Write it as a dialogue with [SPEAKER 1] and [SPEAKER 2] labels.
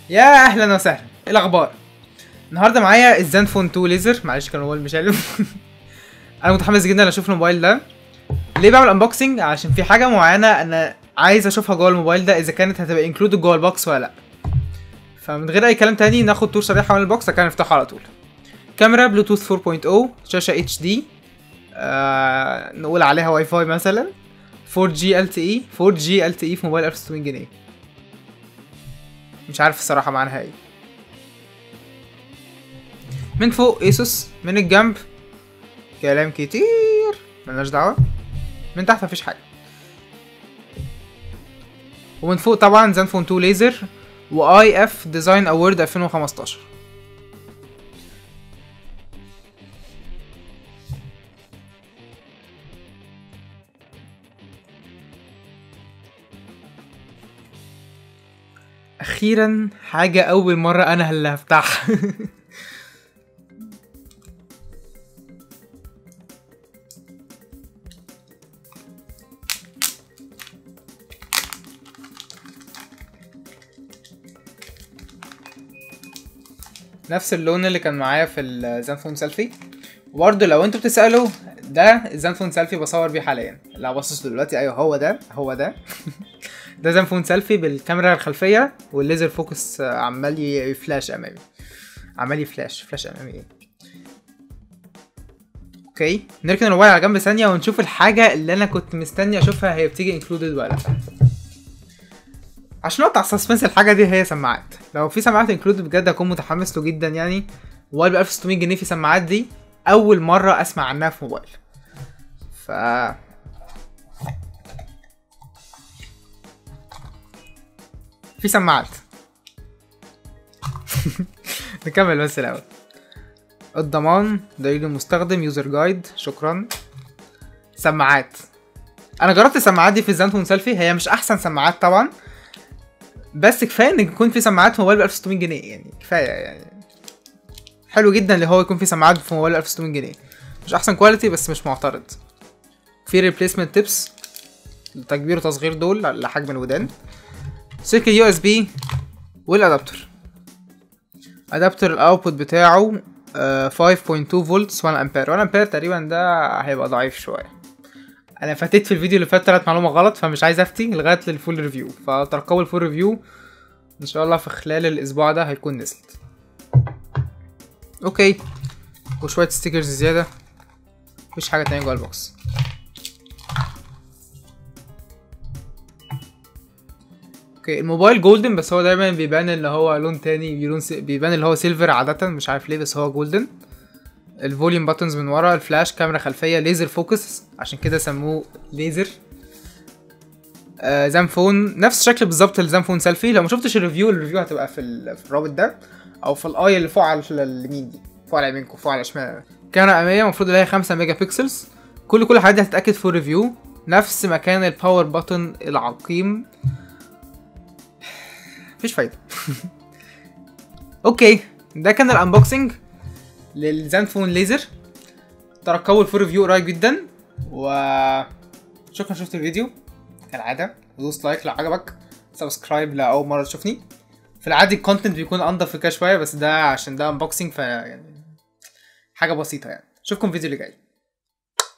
[SPEAKER 1] يا اهلا وسهلا، ايه الاخبار؟ النهارده معايا الزنفون 2 ليزر. معلش كان الموبايل مش قالب. انا متحمس جدا اشوف الموبايل ده. ليه بعمل انبوكسنج؟ عشان في حاجه معينه انا عايز اشوفها جوه الموبايل ده، اذا كانت هتبقى انكلودد جوه البوكس ولا لا. فمن غير اي كلام تاني ناخد تور سريع حوالين البوكس كان نفتحه على طول. كاميرا بلوتوث 4.0، شاشه اتش دي، نقول عليها واي فاي مثلا، 4G LTE في موبايل 1600 جنيه. مش عارف الصراحه معناها ايه. من فوق ايسوس، من الجنب كلام كتير ملناش دعوه، من تحت مفيش حاجه. ومن فوق طبعا زنفون 2 ليزر واي اف ديزاين اوورد 2015. اخيرا حاجه اول مره انا اللي هفتحها. نفس اللون اللي كان معايا في الزنفون سيلفي. وبرضه لو انتوا بتسألوا، ده الزنفون سيلفي بصور بيه حاليا. لو بصيتوا دلوقتي ايوه هو ده. ده زنفون سيلفي بالكاميرا الخلفية والليزر فوكس عمال يفلاش امامي. عمال فلاش امامي ايه. اوكي، نركن الموبايل على جنب ثانية ونشوف الحاجة اللي انا كنت مستني اشوفها هي بتيجي انكلودد ولا لا. عشان اقطع السسبنس الحاجه دي هي سماعات. لو في سماعات انكلود بجد هكون متحمس له جدا يعني. موبايل ب 1600 جنيه في سماعات دي اول مره اسمع عنها في موبايل. ف في سماعات. نكمل بس الاول. الضمان، دليل المستخدم، يوزر جايد، شكرا. سماعات. انا جربت السماعات دي في الزنفون سيلفي، هي مش احسن سماعات طبعا، بس كفايه ان يكون في سماعات في موبايل ب 1600 جنيه يعني. كفايه يعني، حلو جدا اللي هو يكون في سماعات في موبايل 1600 جنيه. مش احسن كواليتي بس مش معترض. في ريبليسمنت تيبس لتكبير وتصغير دول لحجم الودان. سلك اليو اس بي والادابتر. ادابتر الاوتبوت بتاعه 5.2 فولتس 1 امبير. 1 امبير تقريبا ده هيبقى ضعيف شويه. انا فاتت في الفيديو اللي فات 3 معلومه غلط، فمش عايز افتي لغايه للفول ريفيو. فترقبوا الفول ريفيو ان شاء الله في خلال الاسبوع ده هيكون نزلت. اوكي، وشويه ستيكرز زياده. مفيش حاجه تانية جوه البوكس. اوكي، الموبايل جولدن بس هو دايما بيبان اللي هو لون تاني، بيبان اللي هو سيلفر عاده، مش عارف ليه بس هو جولدن. الفوليوم باتنز من ورا، الفلاش، كاميرا خلفيه، ليزر فوكس عشان كده سموه ليزر. زنفون نفس الشكل بالظبط الزنفون سيلفي. لو ما شفتش الريفيو هتبقى في الرابط ده او في الاي اللي فوق على اليمين دي، فوق على يمينكم فوق على شمال. كاميرا اماميه المفروض اللي هي 5 ميجا بكسلز. كل الحاجات دي هتتاكد في الريفيو. نفس مكان الباور بutton العقيم. مفيش فايده. اوكي، ده كان الانبوكسنج للزنفون ليزر. ترقبوا الفول ريفيو قريب جدا. شكرا شفت الفيديو كالعاده. دوس لايك لو عجبك، سبسكرايب لاول مره تشوفني. في العادي الكونتنت بيكون انضف في كده شويه، بس ده عشان ده انبوكسنج يعني حاجه بسيطه يعني. اشوفكم الفيديو اللي جاي.